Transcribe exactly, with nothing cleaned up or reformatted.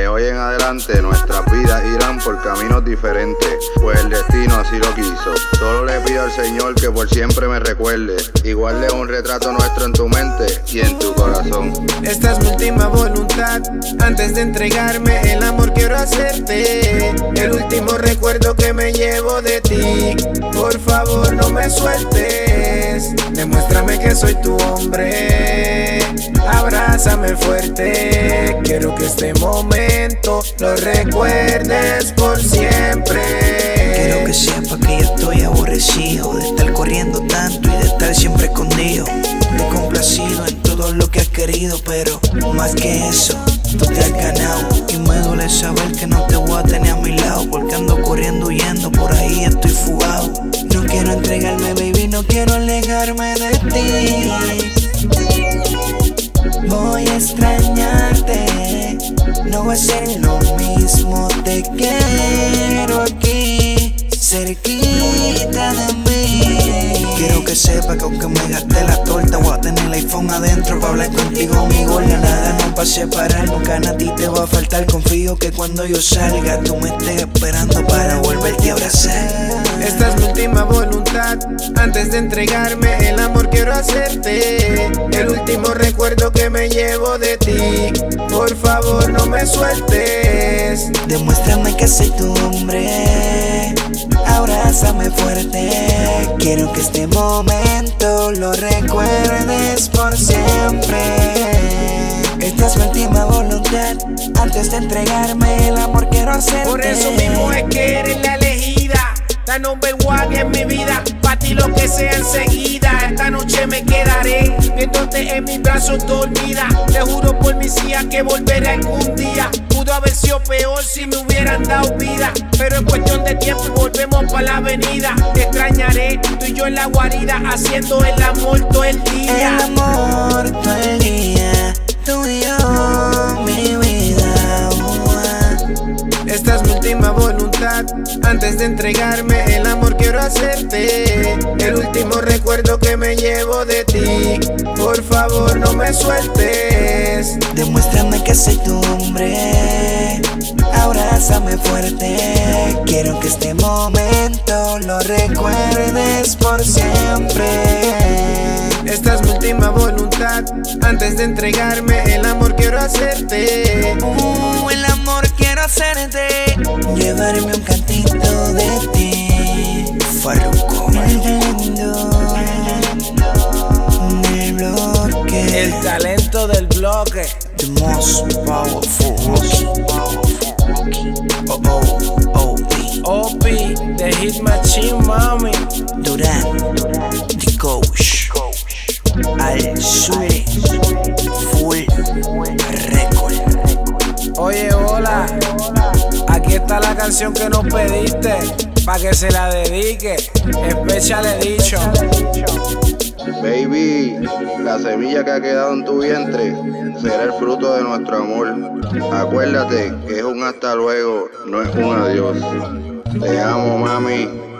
De hoy en adelante nuestras vidas irán por caminos diferentes, pues el destino así lo quiso. Solo le pido al Señor que por siempre me recuerde y guarde un retrato nuestro en tu mente y en tu corazón. Esta es mi última voluntad, antes de entregarme el amor quiero hacerte el último recuerdo que me llevo de ti. Por favor no me sueltes, demuéstrame que soy tu hombre, abrázame fuerte, quiero que este momento lo recuerdes por siempre. Quiero que sepas que ya estoy aborrecido de estar corriendo tanto y de estar siempre escondido. Te he complacido en todo lo que has querido, pero más que eso, tú te has ganado. Y me duele saber que no te voy a tener a mi lado, porque ando corriendo, huyendo, por ahí estoy fugado. No quiero entregarme, baby, no quiero alejarme de ti. Voy a extrañarte, no va a ser lo mismo, te quiero aquí, cerquita de mí. Quiero que sepa que aunque me gasté la torta, voy a tener el iPhone adentro para hablar contigo, mi gorda. Nada nos va a separar, nunca a ti te va a faltar. Confío que cuando yo salga, tú me estés esperando para volverte a abrazar. Esta es mi última voluntad, antes de entregarme el amor quiero hacerte el último recuerdo que me llevo de ti. Por favor no me sueltes, demuéstrame que soy tu hombre, abrázame fuerte, quiero que este momento lo recuerdes por siempre. Esta es mi última voluntad, antes de entregarme el amor quiero hacerte. Por eso mismo es que eres la elegida, la number one en mi vida, pa' ti lo que sea enseguida. Esta noche me quedaré viéndote en mis brazos dormida. Te juro por mis hijas que volveré algún día. Pudo haber sido peor si me hubieran dado vida, pero es cuestión de tiempo y volvemos pa' la avenida. Te extrañaré, tú y yo en la guarida, haciendo el amor todo el día. El amor todo el día, tú y yo, mi vida. Esta es mi última voluntad, antes de entregarme el amor quiero hacerte el último recuerdo que me llevo de ti. Por favor no me sueltes, demuéstrame que soy tu hombre, abrázame fuerte, quiero que este momento lo recuerdes por siempre. Esta es mi última voluntad, antes de entregarme el amor quiero hacerte uh, el amor quiero hacerte, llevarme un cantito de ti, Farruko, el bloque, el talento del bloque, the most powerful rookie, oh oh, O P, O P, The Hit Machine, mami, Durán, The Coach, Al Sur, Full Record. Oye, hola, aquí está la canción que nos pediste, pa' que se la dedique, Special Edition. Baby, la semilla que ha quedado en tu vientre será el fruto de nuestro amor. Acuérdate que es un hasta luego, no es un adiós. Te amo, mami.